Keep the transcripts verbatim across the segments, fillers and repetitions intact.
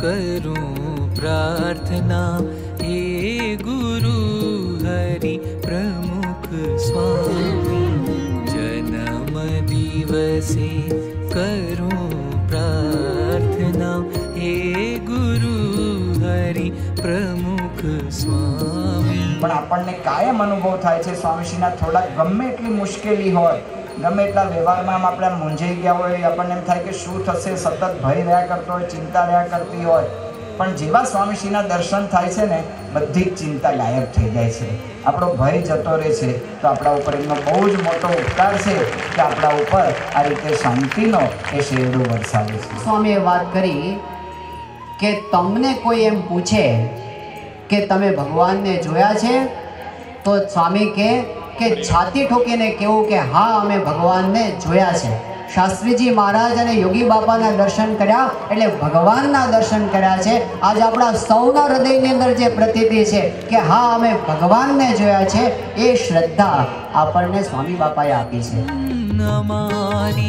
करूं प्रार्थना, हे गुरु हरि प्रमुख स्वामी। जन्म दिवसे करूं प्रार्थना, हे गुरु हरि प्रमुख स्वामी। पण આપણને કાયમ અનુભવ થાય છે સ્વામીશ્રીના થોડા ગમે એટલી મુશ્કેલી હોય, ગમે એટલા વ્યવહારમાં આપણે મૂંઝાઈ ગયા હોય, આપણને એમ થાય કે શું થશે, સતત ભય રહ્યા કરતો હોય, ચિંતા રહ્યા કરતી હોય, પણ જેવા સ્વામીશ્રીના દર્શન થાય છે ને બધી જ ચિંતા ગાયબ થઈ જાય છે, આપણો ભય જતો રહે છે। તો આપણા ઉપર એમનો બહુ જ મોટો ઉપકાર છે કે આપણા ઉપર આ રીતે શાંતિનો એ શેરડો વરસાવે છે। સ્વામીએ વાત કરી કે તમને કોઈ એમ પૂછે કે તમે ભગવાનને જોયા છે, તો સ્વામી કહે કે છાતી ઠોકીને કહેવું કે હા અમે ભગવાનને જોયા છે। શાસ્ત્રીજી મહારાજ અને યોગી બાપાના દર્શન કર્યા એટલે ભગવાનના દર્શન કર્યા છે। આજ આપણા સૌના હૃદયની અંદર જે પ્રતીતિ છે કે હા અમે ભગવાનને જોયા છે, એ શ્રદ્ધા આપણને સ્વામી બાપાએ આપી છે। અમારી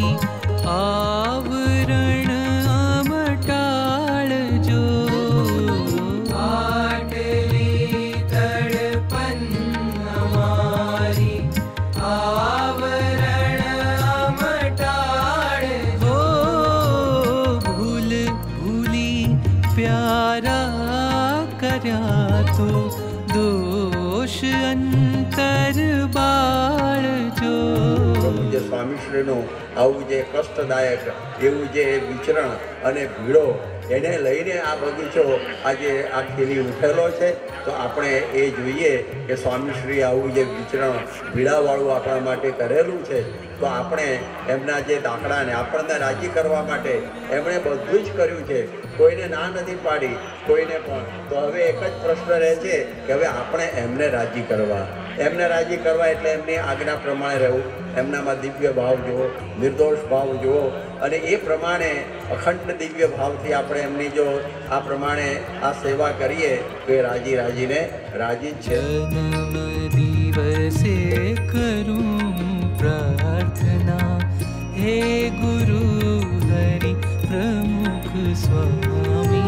આવરણ અમટાળજો, આટલી તડપન અમારી આવરણ અમટાળજો। ભૂલ ભૂલી પ્યારા કર્યા તો દોષ અંતર બાળજો। જે સ્વામીશ્રીનું આવું જે કષ્ટદાયક એવું જે વિચરણ અને ભીડો એને લઈને આ બગીચો આજે આ ખીલી ઉઠેલો છે। તો આપણે એ જોઈએ કે સ્વામીશ્રી આવું જે વિચરણ ભીડાવાળું આપણા માટે કરેલું છે, તો આપણે એમના જે દાખલાને આપણને રાજી કરવા માટે એમણે બધું જ કર્યું છે, કોઈને ના નથી પાડી કોઈને પણ। તો હવે એક જ પ્રશ્ન રહે છે કે હવે આપણે એમને રાજી કરવા, એમને રાજી કરવા એટલે એમની આજ્ઞા પ્રમાણે રહેવું, એમનામાં દિવ્ય ભાવ જુઓ, નિર્દોષ ભાવ જુઓ, અને એ પ્રમાણે અખંડ દિવ્ય ભાવથી આપણે એમની જો આ પ્રમાણે આ સેવા કરીએ તો એ રાજી રાજીને રાજી જ છે। જન્મ દિવસે કરું प्रार्थना, हे गुरु हरि प्रमुख स्वामी।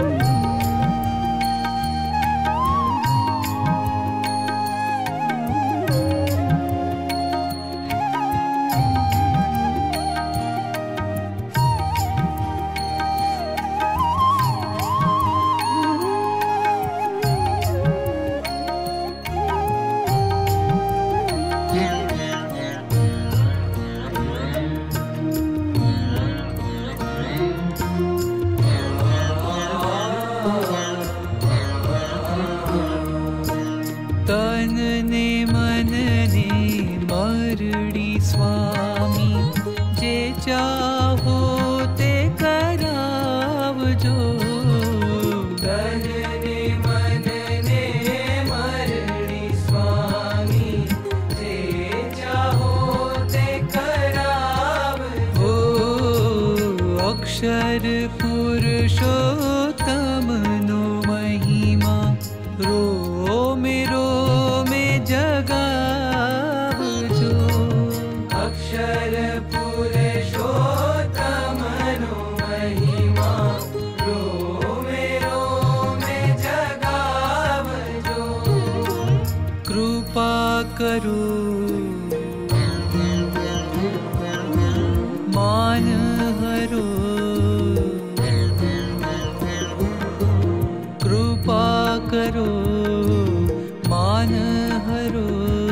तनने मनने मरड़ी स्वामी, जे चाहो ते करावजो। तनने मनने मरड़ी स्वामी, जे चाहो ते करावजो। अक्षर पुरुषोत्तमनो महिमा रोमे रोमे जगावजो। अक्षर पुरुषोत्तमनो महिमा रोमे रोमे जगावजो। कृपा करो मान हरो, कृपा करो मान हरो।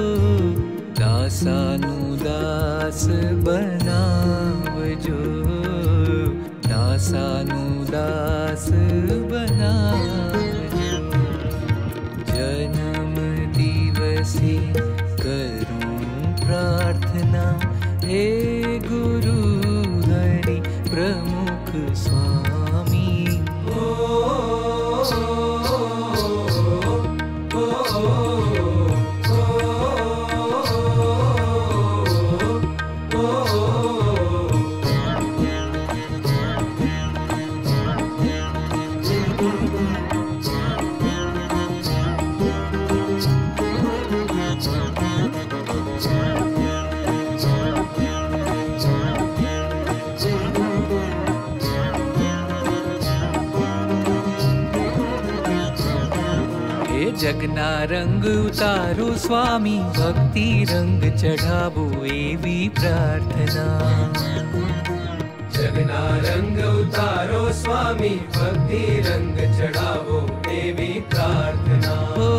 दासानु दास बनावजो, दासानु दास बनावजो। जन्म दिवसे करूं प्रार्थना, हे गुरु हरि प्रमुख स्वामी। ओ, ओ, ओ, ओ, जगना रंग उतारो स्वामी, भक्ति रंग चढ़ावो एवी प्रार्थना। जगना रंग उतारो स्वामी, भक्ति रंग चढ़ावो एवी प्रार्थना। ओ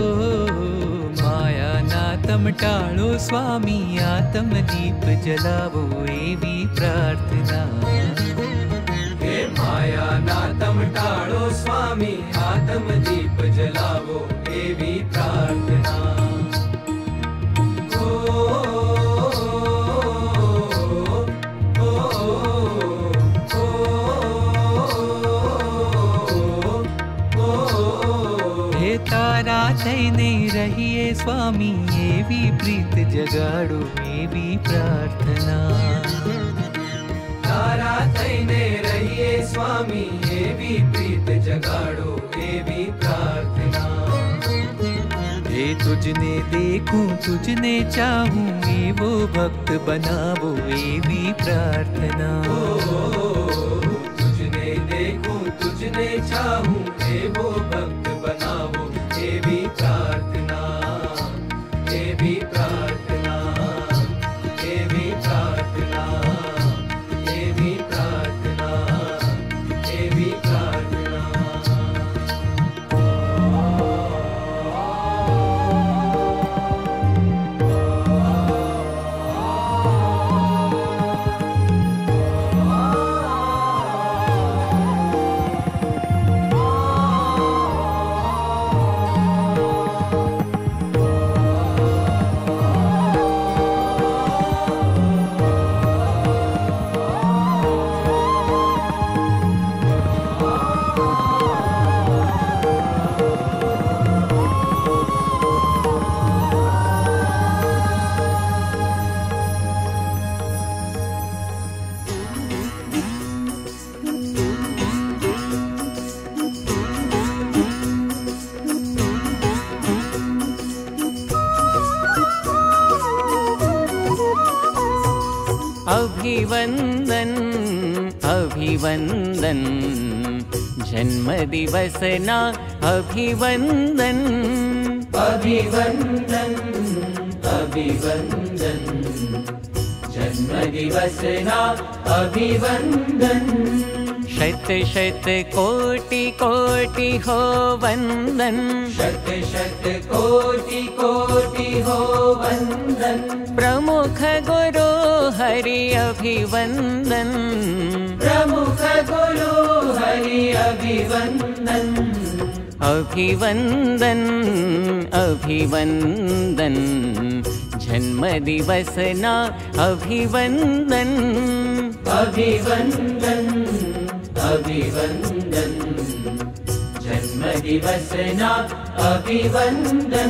माया ना तम टाळो स्वामी, आत्म दीप जलावो एवी प्रार्थना। हे माया ना तम टाळो स्वामी, आत्म दीप जलावो एवी प्रार्थना। तारा थईने रहिए स्वामी, एवी प्रीत जगाड़ो एवी प्रार्थना। तारा थईने रहिए स्वामी, एवी प्रीत जगाड़ो एवी प्रार्थना। हे तुझने देखूं तुझने चाहूं, एवो भक्त बनावो एवी प्रार्थना। तुझने देखूं तुझने चाहूं, एवो भक्त बनावो एवी प्रार्थना। एवी प्रार्थना, एवी प्रार्थना, एवी प्रार्थना, एवी प्रार्थना। अभिवंदन अभिवंदन, जन्म दिवस ना अभिवंदन। अभिवंदन अभिवंदन, जन्म दिवस ना अभिवंदन। शत शत कोटि कोटि हो वंदन, शत शत कोटि कोटि हो वंदन। प्रमुख गुरु हरि अभिवंदन, प्रमुख गुरु हरि अभिवंदन। अभिवंदन अभिवंदन, जन्म दिवस ना अभिवंदन। अभिवंदन अभिवंदन, जन्म दिवस ना अभिवंदन।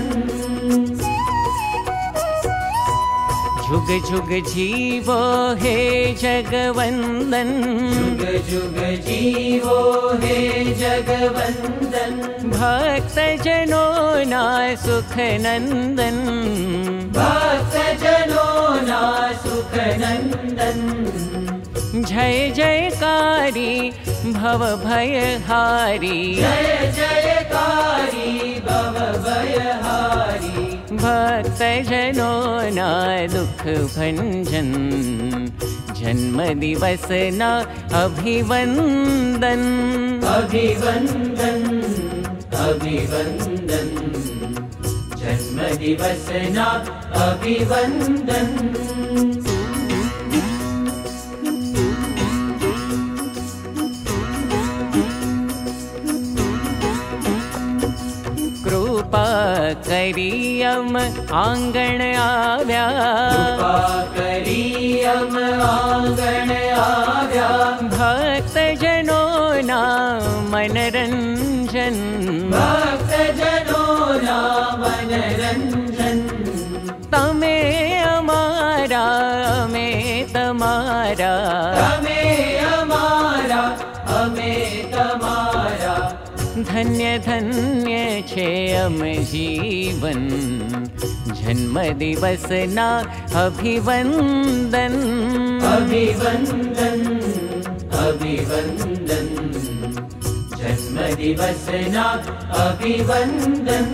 जुग जुग जीवो हे जगवंदन, जुग जुग जीवो हे जगवंदन। भक्त जनों ना सुख नंदन, भक्त जनों ना सुख नंदन। जय जयकारी भव भयहारी, जय जयकारी भव भयहारी। भक्त जनों ना दुख भंजन, जन्म दिवस ना अभिवंदन। अभिवंदन अभिवंदन, जन्म दिवस ना अभिवंदन। कृपा करी अम आंगण आव्या, कृपा करी अम आंगण आव्या। भक्त जनों ना मनरंजन, भक्त जनों ना मनरंजन। तमे अमारा अमे तमारा, तमे अमारा अमे तमारा। धन्य धन्य छे अम जीवन, जन्म दिवस ना अभिवंदन। अभिवंदन अभिवंदन, जन्मदिवसना अभिवंदन।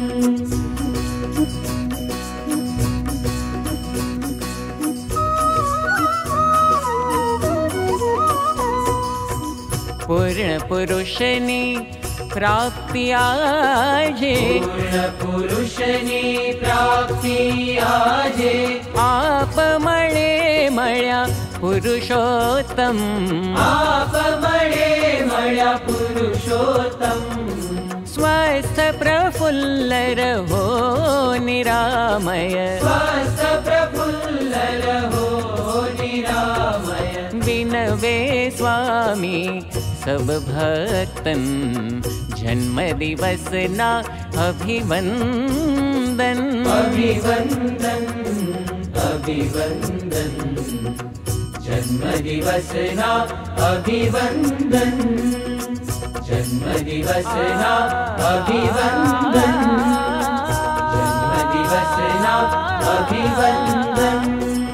पूर्ण पुरुषनी प्राप्ति आजे, पूर्ण पुरुषनी प्राप्ति आजे। आप मळे मळ्या पुरुषोत्तम, आप मळे मळ्या पुरुषोत्तम। स्वस्थ प्रफुल्ल रहो निरामय, स्वस्थ प्रफुल्ल रहो निरामय। बिनवे स्वामी सब भक्तन, जन्म दिवस ना अभिवंदन। अभिवंदन अभिवंदन, जन्म दिवस ना अभिवंदन। जन्म दिवस ना अभिवंदन, जन्म दिवस ना अभिवंदन।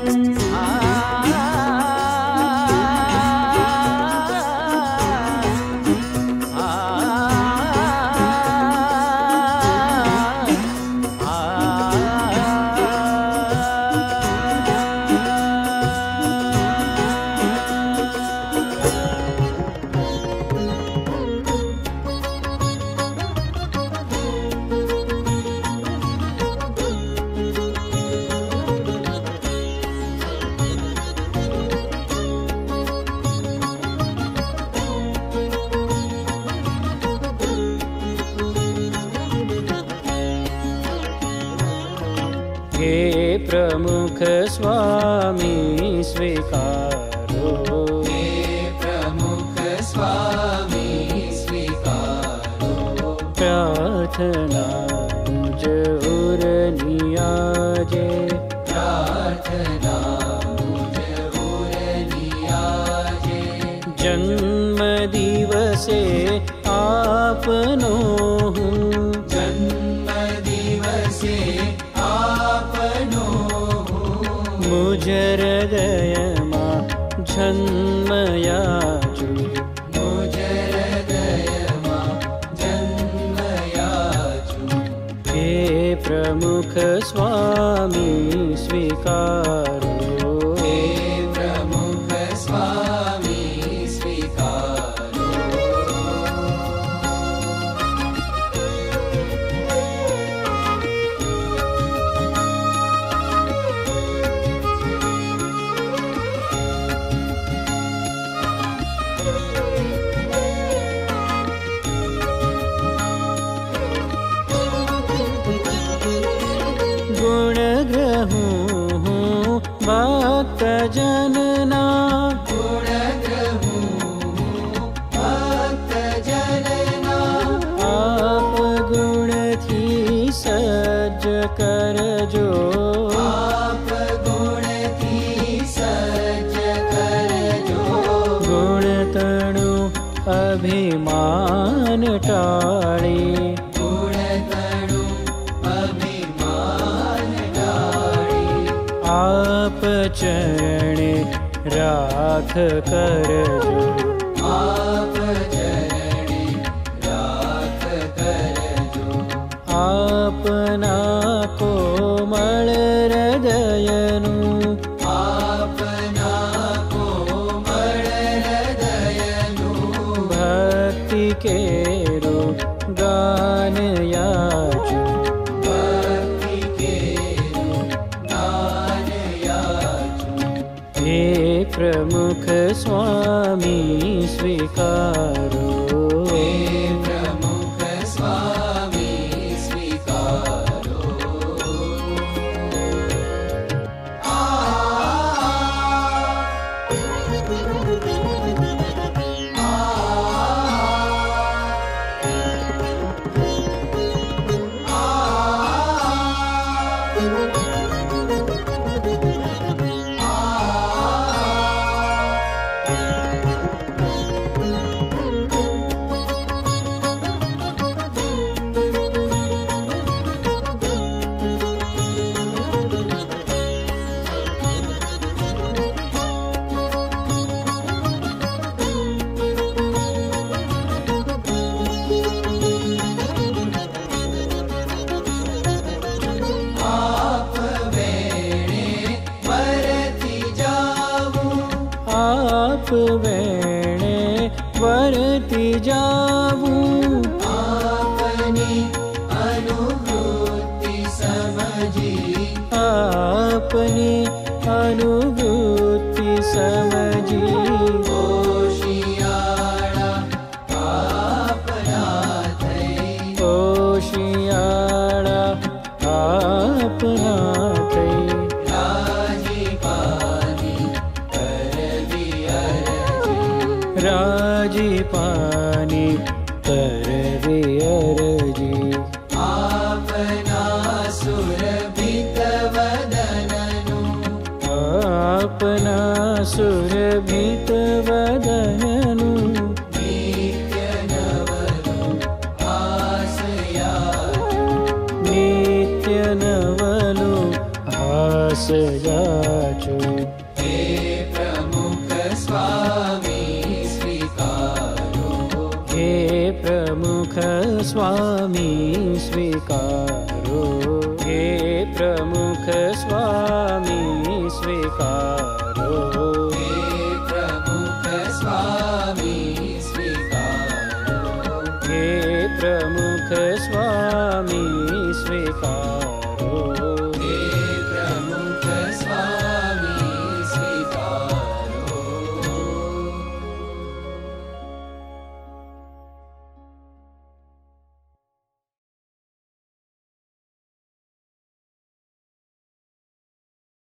प्रमुख स्वामी स्वीकारो, हे प्रमुख स्वामी स्वीकारो। प्रार्थना मुझ उर नियाजे, प्रार्थना मुझ उर नियाजे। जन्म दिवसे आपनो हूँ, जन्म दिवसे आपनो मुझ हृदय मां जन्मयाचु, मुझ हृदय मां जन्मयाचु। हे प्रमुख स्वामी स्वीकारो, हे प्रमुख स्वामी स्वीकारो। भक्त जनना, भक्त जनना। आप गुण थी सज करजो, आप गुण थी सज करजो। गुण तणु अभिमान टाड़ी, गुण तणु अभिमान टाड़ी। आप चरणे राख करजो, आप चरणे राख करजो। आपना कोमल हृदयनु, आपना कोमल हृदयनु। भक्ति केरो गान याचु, भक्ति केरो गान याचु। हे प्रमुख स्वामी स्वीकारो, हे प्रमुख स्वामी स्वीकारो। आ आप वेणे वर्ती जाऊं। आपनी अनुवृत्ति समझी, आपनी अनुवृत्ति समझी। ओशियाळा आपना थई, ओशियाळा आपना थई। राजीपानी करवी अरजी, आपना सुरभित वदननु, आपना सुरभित वदननु। नित्य नवनु हासयाचु, नित्य नवनु हासयाचु। हे प्रमुख स्वामी स्वीकारो, हे प्रमुख स्वामी स्वीकारो। हे प्रमुख स्वामी